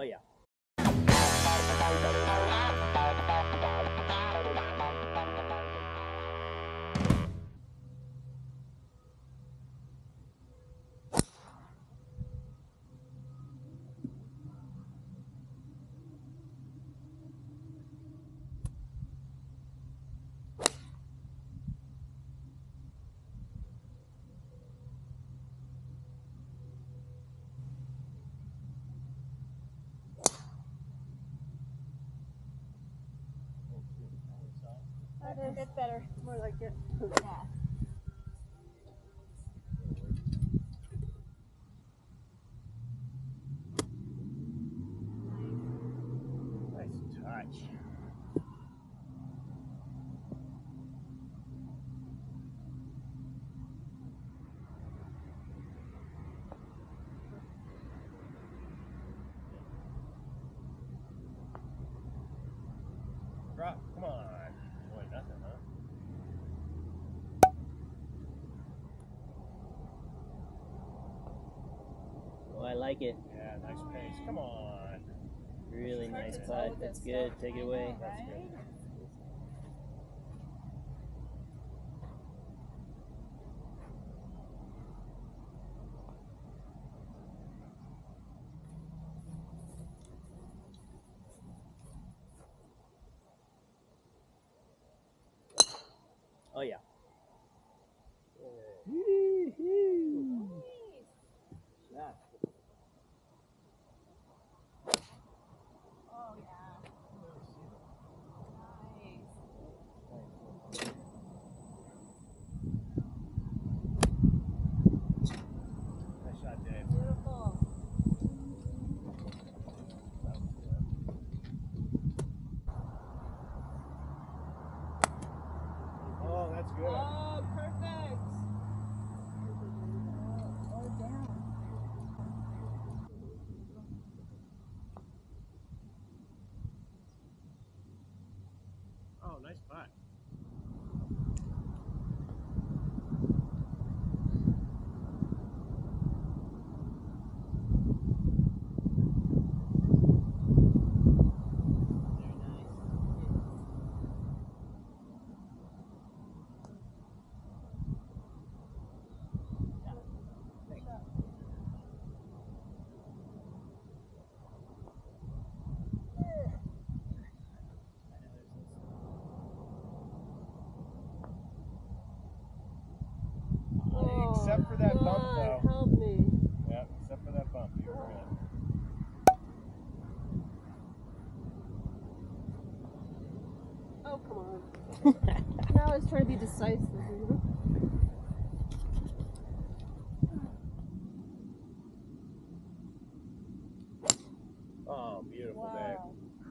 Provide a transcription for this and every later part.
Oh yeah. It's better. More like it. Yeah. Nice touch. Drop, come on. Boy, nothing, huh? Oh, I like it. Yeah, nice pace. Come on. Really nice putt. That's good. Take it away. That's good. Oh yeah. Yeah. Oh yeah. Nice. Nice shot, Dave. Beautiful. Oh, that's good. Oh, perfect. Oh, down. Oh, nice putt. Except for that bump, though. Help me. Yeah, except for that bump. You were good. Oh, come on. Now I was trying to be decisive, you know? Oh, beautiful, Wow. Dave.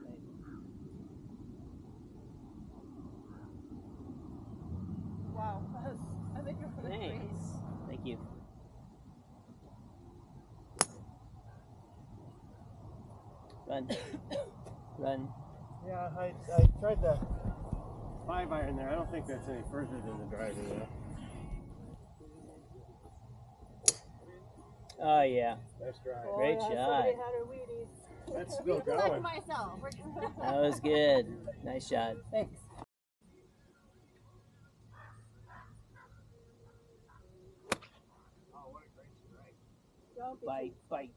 Wow. I think you're for the Thanks. freeze. Thank you. Run. Run. Yeah, I tried the 5-iron there. I don't think that's any further than the driver, though. Oh yeah. Nice drive. Oh, Great yeah, shot. somebody had her Wheaties. That's still Like going. myself. That was good. Nice shot. Thanks. Oh, what a great strike. Bite, bite.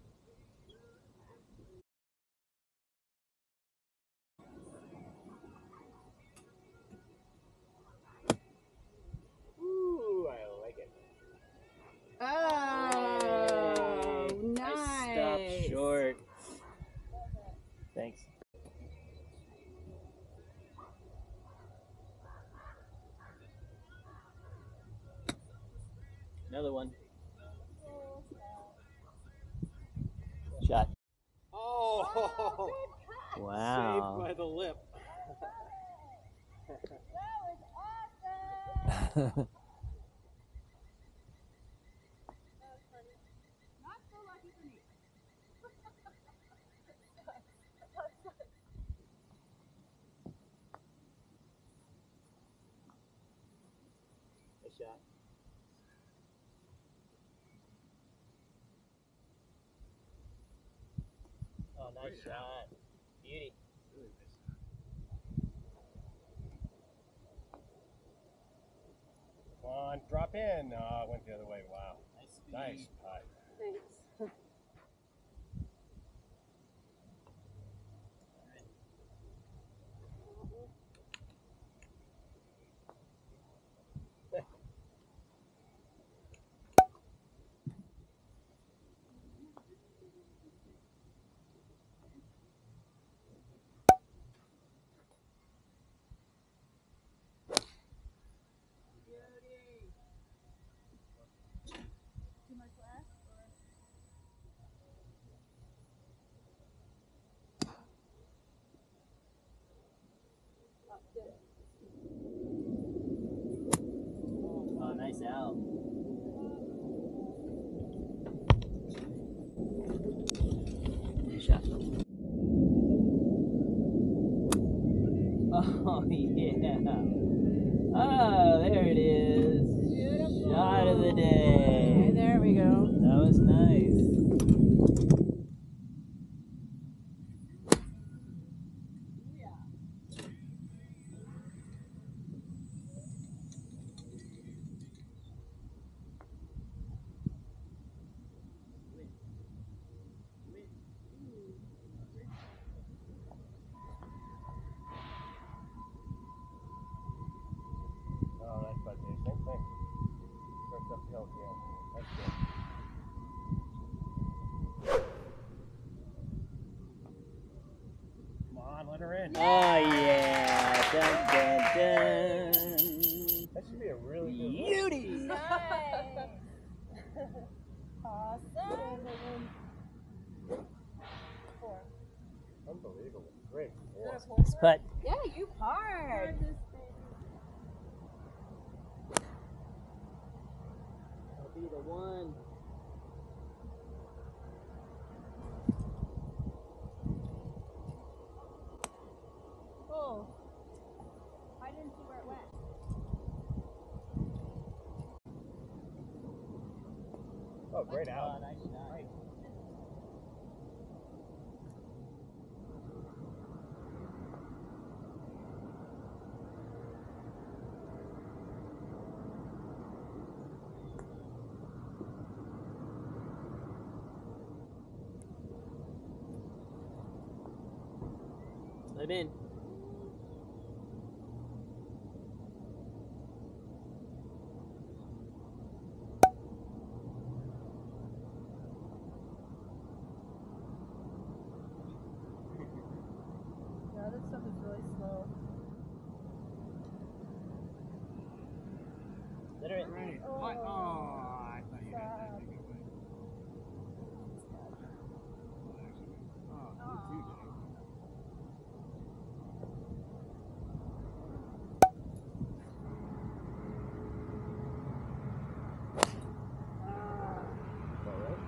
Ooh, I like it. Oh, Hey, nice. Stop short. Thanks. Another one. Shot. Oh, Wow. saved by the lip. That was awesome. Not so lucky for me. Nice shot. Oh, nice. Nice shot. Beauty. Come on, drop in. Oh, it went the other way. Wow. Nice speed. Nice putt. Thanks. Oh, nice out. Good shot. Oh, yeah. Oh, there it is. Beautiful. Shot of the day. Okay, there we go. That was nice. Oh, nice putt, Dave. Same thing. Starts uphill again. That's good. Come on, let her in. Oh, yeah. Dun, dun, dun. That should be a really good one. Beauty. Nice. Awesome. Four. Unbelievable. Great. Four. Nice putt. Yeah, you hard. That'll be the one. Oh. I didn't see where it went. Oh, great out. Oh, nice shot. Let him in. Yeah, this stuff is really slow. Let her in. Great. Oh. Putt. Oh, I thought you had that. Sad. Take it away. Oh, you too, Dave. Is that right?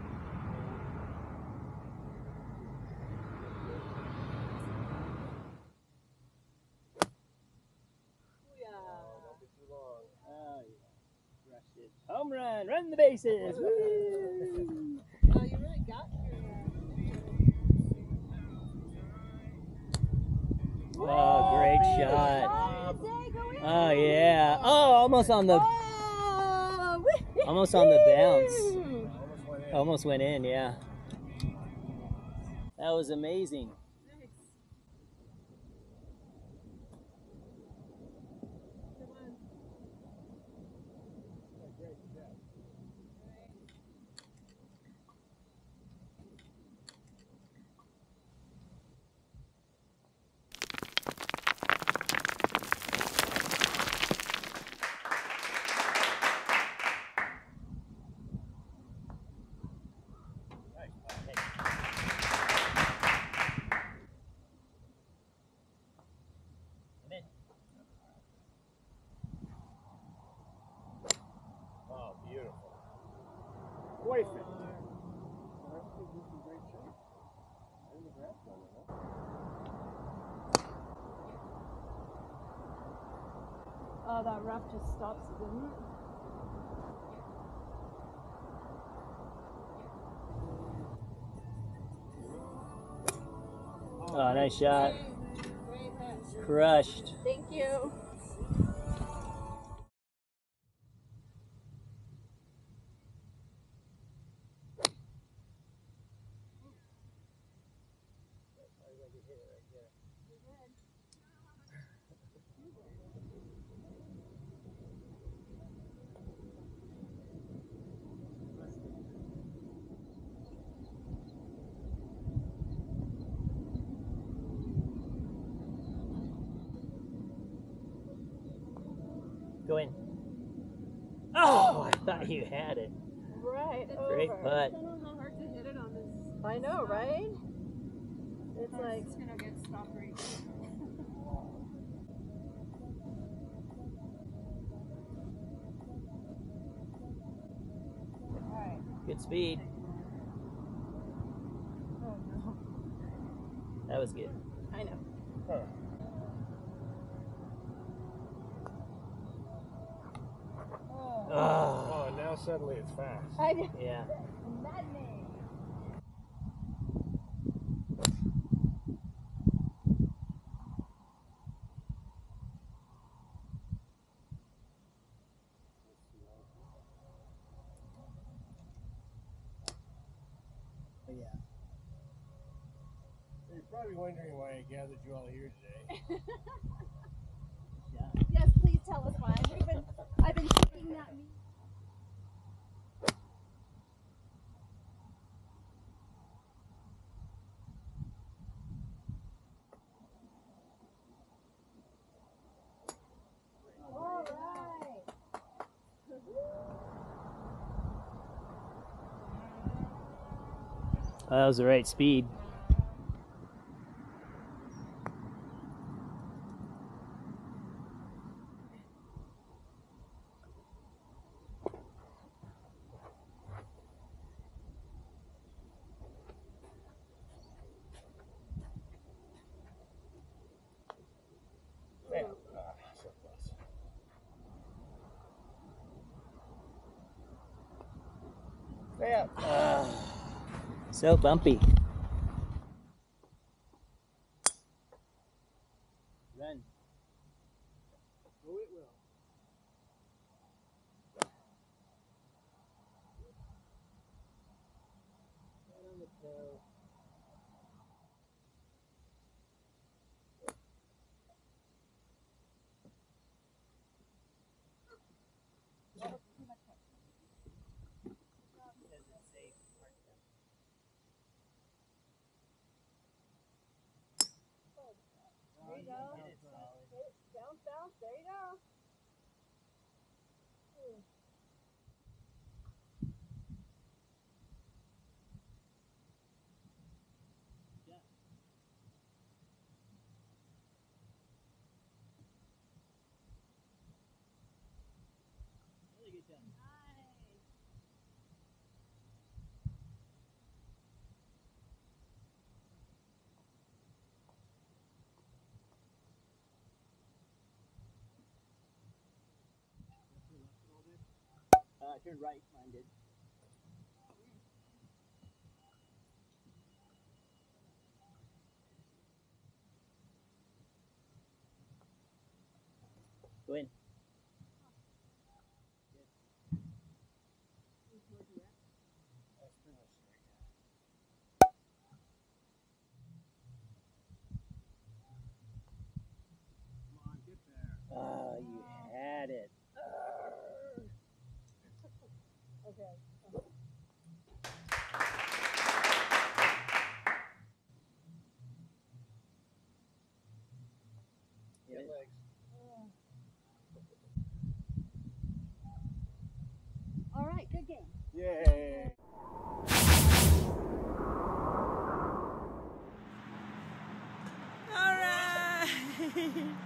Yeah. Oh, don't be too long. Oh, yeah. Crushed it. Home run. Run the bases. Woo. Oh, you really got through Oh, great that. shot. Day, go in. Oh, yeah. Oh, almost on the Oh, almost on the bounce. woo. Almost went in. Almost went in, yeah. That was amazing. Nice. Come on. Great shot. Nice putt. Come in. Oh, beautiful. Wasted. I think this is in great shape. I didn't grab one, huh? Oh, that rough just stops it, doesn't it? Oh, nice shot. Crushed. Thank you. Go in. Oh, I thought you had it. Right. Great over. putt. I don't know how hard to hit it on this. I know, right? It's like it's gonna get stopped right here. Alright. Good speed. Oh no. That was good. I know. Huh. Oh, Oh, now suddenly it's fast. I know. yeah. Maddening. Yeah. You're probably wondering why I gathered you all here today. Yes, please tell us why. I've been thinking that means. All right. That was the right speed. Man, so close. Stay up. So bumpy. Run. Oh, it will. Right on the toe. There you go. Bounce, bounce. There you go. Really good job. Turned right, mine did. Go in. That's pretty much straight. Come on, get there. Oh, you had it. Okay. Hit it. Legs. All right. Good game. Yay. All right.